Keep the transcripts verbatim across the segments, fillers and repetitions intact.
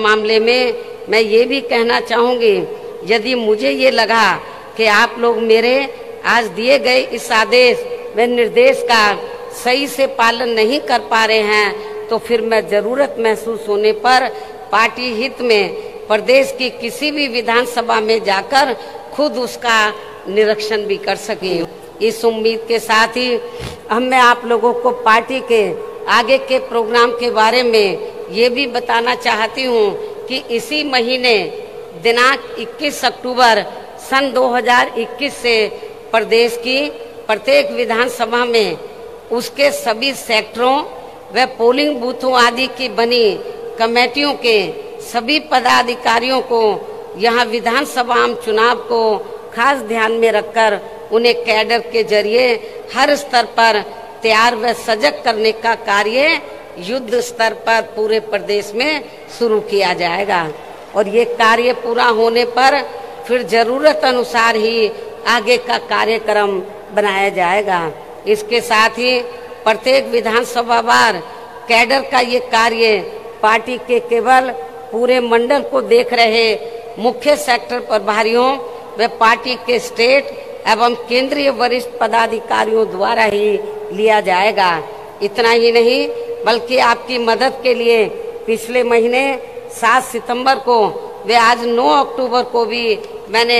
मामले में मैं ये भी कहना चाहूंगी, यदि मुझे ये लगा कि आप लोग मेरे आज दिए गए इस आदेश व निर्देश का सही से पालन नहीं कर पा रहे हैं, तो फिर मैं जरूरत महसूस होने पर पार्टी हित में प्रदेश की किसी भी विधानसभा में जाकर खुद उसका निरीक्षण भी कर सकें। इस उम्मीद के साथ ही हम मैं आप लोगों को पार्टी के आगे के प्रोग्राम के बारे में ये भी बताना चाहती हूँ कि इसी महीने दिनांक इक्कीस अक्टूबर सन दो हज़ार इक्कीस से प्रदेश की प्रत्येक विधानसभा में उसके सभी सेक्टरों व पोलिंग बूथों आदि की बनी कमेटियों के सभी पदाधिकारियों को यहाँ विधानसभा चुनाव को खास ध्यान में रखकर उन्हें कैडर के जरिए हर स्तर पर तैयार व सजग करने का कार्य युद्ध स्तर पर पूरे प्रदेश में शुरू किया जाएगा और ये कार्य पूरा होने पर फिर जरूरत अनुसार ही आगे का कार्यक्रम बनाया जाएगा। इसके साथ ही प्रत्येक विधानसभा वार कैडर का ये कार्य पार्टी के केवल पूरे मंडल को देख रहे मुख्य सेक्टर प्रभारियों व पार्टी के स्टेट एवं केंद्रीय वरिष्ठ पदाधिकारियों द्वारा ही लिया जाएगा। इतना ही नहीं बल्कि आपकी मदद के लिए पिछले महीने सात सितंबर को वे आज नौ अक्टूबर को भी मैंने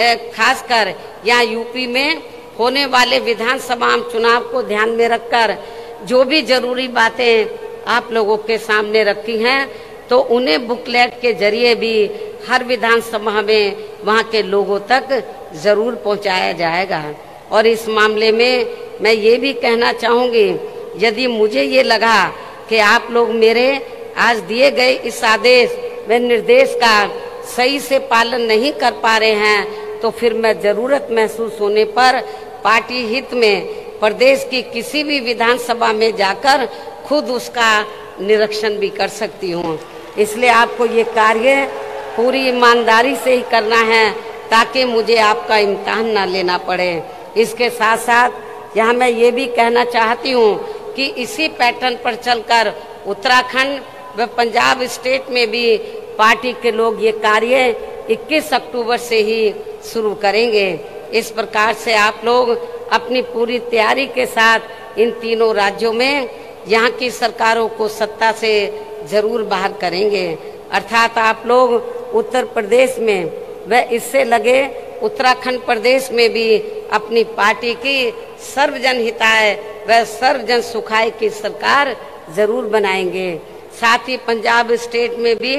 खासकर यहाँ यूपी में होने वाले विधानसभा चुनाव को ध्यान में रखकर जो भी जरूरी बातें आप लोगों के सामने रखी हैं, तो उन्हें बुकलेट के जरिए भी हर विधानसभा में वहाँ के लोगों तक जरूर पहुँचाया जाएगा। और इस मामले में मैं ये भी कहना चाहूँगी, यदि मुझे ये लगा कि आप लोग मेरे आज दिए गए इस आदेश व निर्देश का सही से पालन नहीं कर पा रहे हैं, तो फिर मैं जरूरत महसूस होने पर पार्टी हित में प्रदेश की किसी भी विधानसभा में जाकर खुद उसका निरीक्षण भी कर सकती हूँ। इसलिए आपको ये कार्य पूरी ईमानदारी से ही करना है ताकि मुझे आपका इम्तिहान ना लेना पड़े। इसके साथ साथ यहाँ मैं ये भी कहना चाहती हूँ कि इसी पैटर्न पर चलकर उत्तराखंड व पंजाब स्टेट में भी पार्टी के लोग ये कार्य इक्कीस अक्टूबर से ही शुरू करेंगे। इस प्रकार से आप लोग अपनी पूरी तैयारी के साथ इन तीनों राज्यों में यहाँ की सरकारों को सत्ता से जरूर बाहर करेंगे। अर्थात आप लोग उत्तर प्रदेश में व इससे लगे उत्तराखंड प्रदेश में भी अपनी पार्टी की सर्वजन हिताय व सर्वजन सुखाय की सरकार जरूर बनाएंगे। साथ ही पंजाब स्टेट में भी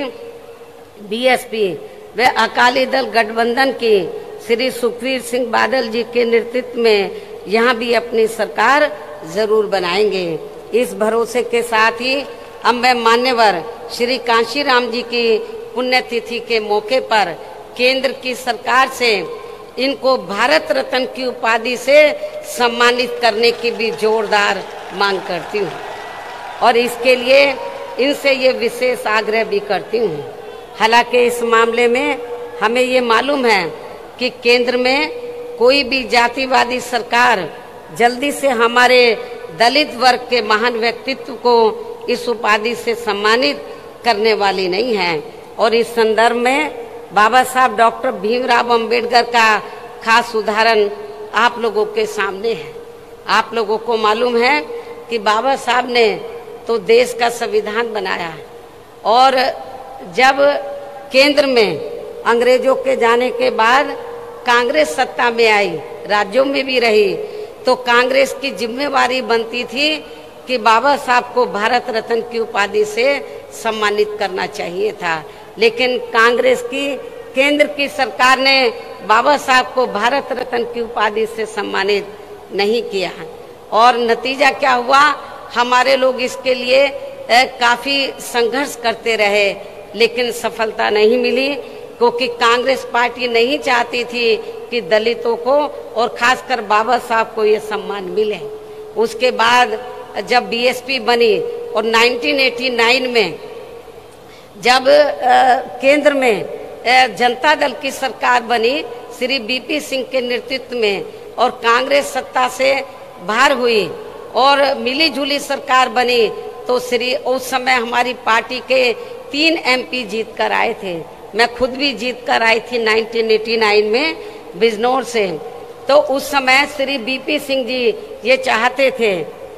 बीएसपी व अकाली दल गठबंधन की श्री सुखबीर सिंह बादल जी के नेतृत्व में यहाँ भी अपनी सरकार जरूर बनाएंगे। इस भरोसे के साथ ही अब मैं मान्यवर श्री कांशीराम जी की पुण्यतिथि के मौके पर केंद्र की सरकार से इनको भारत रत्न की उपाधि से सम्मानित करने की भी जोरदार मांग करती हूँ और इसके लिए इनसे ये विशेष आग्रह भी करती हूँ। हालांकि इस मामले में हमें ये मालूम है कि केंद्र में कोई भी जातिवादी सरकार जल्दी से हमारे दलित वर्ग के महान व्यक्तित्व को इस उपाधि से सम्मानित करने वाली नहीं है और इस संदर्भ में बाबा साहब डॉक्टर भीमराव अंबेडकर का खास उदाहरण आप लोगों के सामने है। आप लोगों को मालूम है कि बाबा साहब ने तो देश का संविधान बनाया और जब केंद्र में अंग्रेजों के जाने के बाद कांग्रेस सत्ता में आई, राज्यों में भी रही, तो कांग्रेस की जिम्मेवारी बनती थी कि बाबा साहब को भारत रत्न की उपाधि से सम्मानित करना चाहिए था, लेकिन कांग्रेस की केंद्र की सरकार ने बाबा साहब को भारत रत्न की उपाधि से सम्मानित नहीं किया और नतीजा क्या हुआ, हमारे लोग इसके लिए काफी संघर्ष करते रहे लेकिन सफलता नहीं मिली क्योंकि कांग्रेस पार्टी नहीं चाहती थी कि दलितों को और खासकर बाबा साहब को ये सम्मान मिले। उसके बाद जब बीएसपी बनी और नाइनटीन एटी नाइन में जब आ, केंद्र में आ, जनता दल की सरकार बनी श्री बीपी सिंह के नेतृत्व में और कांग्रेस सत्ता से बाहर हुई और मिली जुली सरकार बनी, तो श्री उस समय हमारी पार्टी के तीन एमपी जीत कर आए थे। मैं खुद भी जीत कर आई थी नाइनटीन एटी नाइन में बिजनौर से। तो उस समय श्री बीपी सिंह जी ये चाहते थे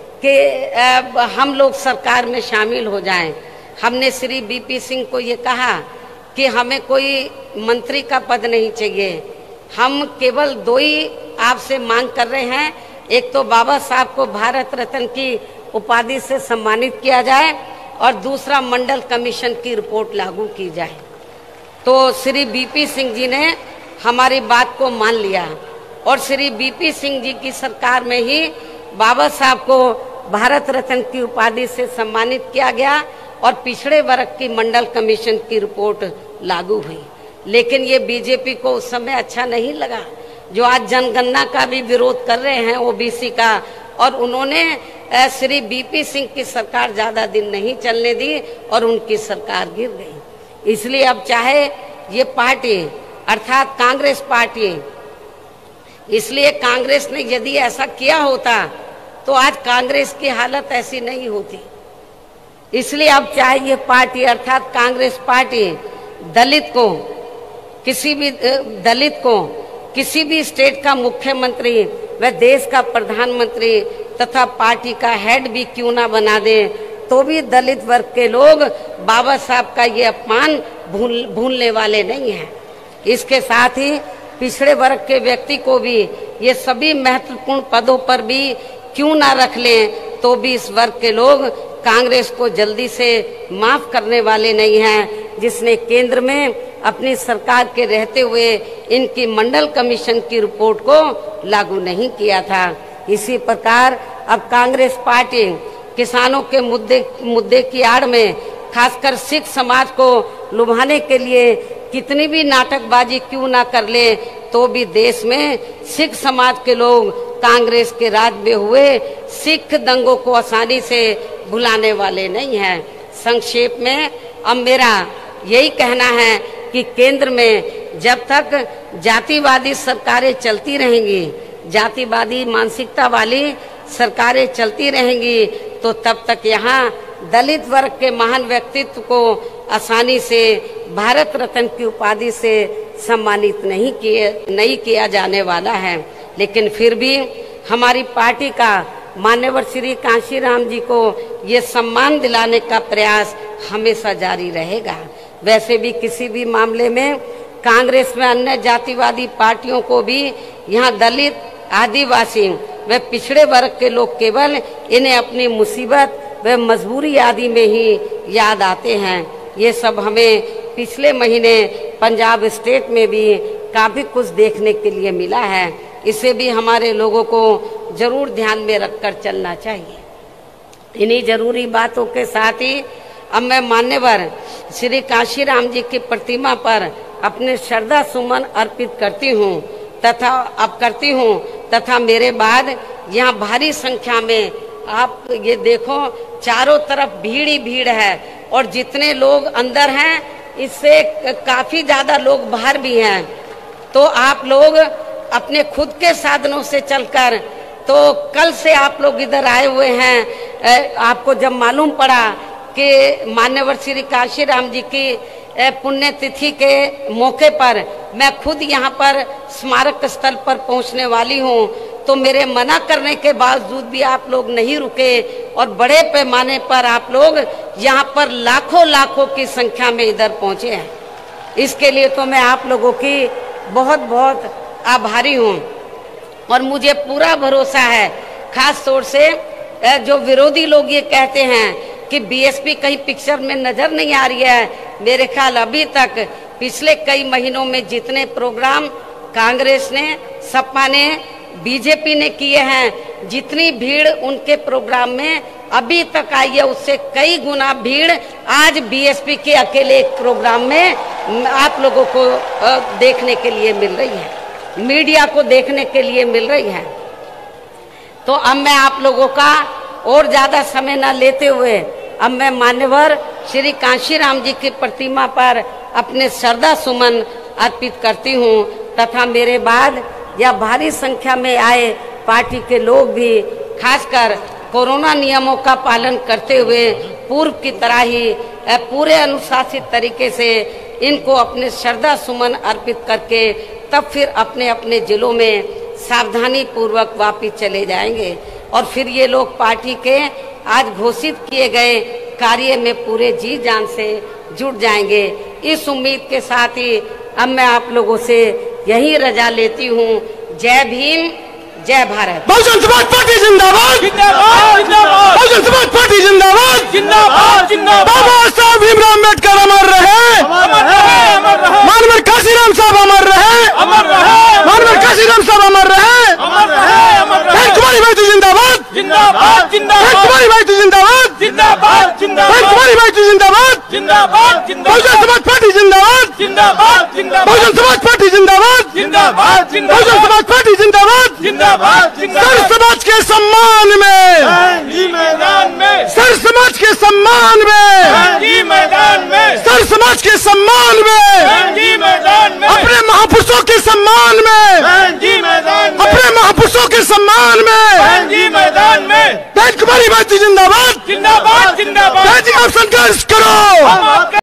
कि हम लोग सरकार में शामिल हो जाएं। हमने श्री बीपी सिंह को ये कहा कि हमें कोई मंत्री का पद नहीं चाहिए, हम केवल दो ही आपसे मांग कर रहे हैं, एक तो बाबा साहब को भारत रत्न की उपाधि से सम्मानित किया जाए और दूसरा मंडल कमीशन की रिपोर्ट लागू की जाए। तो श्री बीपी सिंह जी ने हमारी बात को मान लिया और श्री बीपी सिंह जी की सरकार में ही बाबा साहब को भारत रत्न की उपाधि से सम्मानित किया गया और पिछड़े वर्ग की मंडल कमीशन की रिपोर्ट लागू हुई। लेकिन ये बीजेपी को उस समय अच्छा नहीं लगा, जो आज जनगणना का भी विरोध कर रहे हैं ओबीसी का, और उन्होंने श्री बीपी सिंह की सरकार ज्यादा दिन नहीं चलने दी और उनकी सरकार गिर गई। इसलिए अब चाहे ये पार्टी अर्थात कांग्रेस पार्टी, इसलिए कांग्रेस ने यदि ऐसा किया होता तो आज कांग्रेस की हालत ऐसी नहीं होती। इसलिए अब चाहे ये पार्टी अर्थात कांग्रेस पार्टी दलित को किसी भी दलित को किसी भी स्टेट का मुख्यमंत्री व देश का प्रधानमंत्री तथा पार्टी का हेड भी क्यों ना बना दे, तो भी दलित वर्ग के लोग बाबा साहब का ये अपमान भूल भूलने वाले नहीं हैं। इसके साथ ही पिछड़े वर्ग के व्यक्ति को भी ये सभी महत्वपूर्ण पदों पर भी क्यों ना रख लें, तो भी इस वर्ग के लोग कांग्रेस को जल्दी से माफ करने वाले नहीं हैं, जिसने केंद्र में अपनी सरकार के रहते हुए इनकी मंडल कमीशन की रिपोर्ट को लागू नहीं किया था। इसी प्रकार अब कांग्रेस पार्टी किसानों के मुद्दे मुद्दे की आड़ में खासकर सिख समाज को लुभाने के लिए कितनी भी नाटकबाजी क्यों ना कर ले, तो भी देश में सिख समाज के लोग कांग्रेस के राज में हुए सिख दंगों को आसानी से भुलाने वाले नहीं हैं। संक्षेप में अब मेरा यही कहना है कि केंद्र में जब तक जातिवादी सरकारें चलती रहेंगी, जातिवादी मानसिकता वाली सरकारें चलती रहेंगी, तो तब तक यहाँ दलित वर्ग के महान व्यक्तित्व को आसानी से भारत रत्न की उपाधि से सम्मानित नहीं किए नहीं किया जाने वाला है। लेकिन फिर भी हमारी पार्टी का मान्यवर श्री कांशीराम जी को ये सम्मान दिलाने का प्रयास हमेशा जारी रहेगा। वैसे भी किसी भी मामले में कांग्रेस में अन्य जातिवादी पार्टियों को भी यहाँ दलित, आदिवासी व पिछड़े वर्ग के लोग केवल इन्हें अपनी मुसीबत व मजबूरी आदि में ही याद आते हैं। ये सब हमें पिछले महीने पंजाब स्टेट में भी काफी कुछ देखने के लिए मिला है। इसे भी हमारे लोगों को जरूर ध्यान में रखकर चलना चाहिए। इन्हीं जरूरी बातों के साथ ही अब मैं मान्यवर श्री कांशीराम जी की प्रतिमा पर अपने श्रद्धा सुमन अर्पित करती हूँ तथा अब करती हूँ तथा मेरे बाद यहाँ भारी संख्या में आप ये देखो चारों तरफ भीड़ ही भीड़ है और जितने लोग अंदर हैं इससे काफी ज्यादा लोग बाहर भी हैं। तो आप लोग अपने खुद के साधनों से चलकर, तो कल से आप लोग इधर आए हुए हैं, आपको जब मालूम पड़ा कि मान्यवर श्री कांशीराम जी की पुण्यतिथि के मौके पर मैं खुद यहाँ पर स्मारक स्थल पर पहुँचने वाली हूँ, तो मेरे मना करने के बावजूद भी आप लोग नहीं रुके और बड़े पैमाने पर आप लोग यहाँ पर लाखों लाखों की संख्या में इधर पहुँचे हैं। इसके लिए तो मैं आप लोगों की बहुत बहुत आभारी हूँ और मुझे पूरा भरोसा है, खास तौर से जो विरोधी लोग ये कहते हैं कि बीएसपी कहीं पिक्चर में नजर नहीं आ रही है। मेरे ख्याल अभी तक पिछले कई महीनों में जितने प्रोग्राम कांग्रेस ने, सपा ने, बीजेपी ने किए हैं, जितनी भीड़ उनके प्रोग्राम में अभी तक आई है उससे कई गुना भीड़ आज बीएसपी के अकेले एक प्रोग्राम में आप लोगों को देखने के लिए मिल रही है, मीडिया को देखने के लिए मिल रही है। तो अब मैं आप लोगों का और ज्यादा समय न लेते हुए अब मैं मान्यवर श्री कांशीराम जी की प्रतिमा पर अपने श्रद्धा सुमन अर्पित करती हूँ तथा मेरे बाद या भारी संख्या में आए पार्टी के लोग भी खासकर कोरोना नियमों का पालन करते हुए पूर्व की तरह ही पूरे अनुशासित तरीके से इनको अपने श्रद्धा सुमन अर्पित करके तब फिर अपने अपने जिलों में सावधानी पूर्वक वापिस चले जाएंगे और फिर ये लोग पार्टी के आज घोषित किए गए कार्य में पूरे जी जान से जुट जाएंगे। इस उम्मीद के साथ ही अब मैं आप लोगों से यही रजा लेती हूँ। जय भीम, जय भारत। बहुजन समाज पार्टी जिंदाबाद, बहुजन समाज पार्टी जिंदाबाद, बाबा साहब भीमराव अम्बेडकर अमर रहे, मानवर काशीराम साहब अमर रहे, मानवर काशीराम साहब अमर रहे, कुमारी भाई जिंदाबाद, कुमारी भाई जिंदाबाद, कुमारी भाई जिंदाबाद, बहुजन समाज पार्टी जिंदाबाद, बहुजन समाज पार्टी जिंदाबाद, बहुजन समाज पार्टी जिंदाबाद, सर समाज के सम्मान में, मैदान में, सर समाज के सम्मान में, मैदान में, सर समाज के सम्मान में, मैदान में, अपने महापुरुषों के सम्मान में, मैदान में, अपने महापुरुषों के सम्मान में, मैदान में, कुमारी भाई जिंदाबाद, जिंदाबाद, जिंदाबाद। आप संघर्ष करो।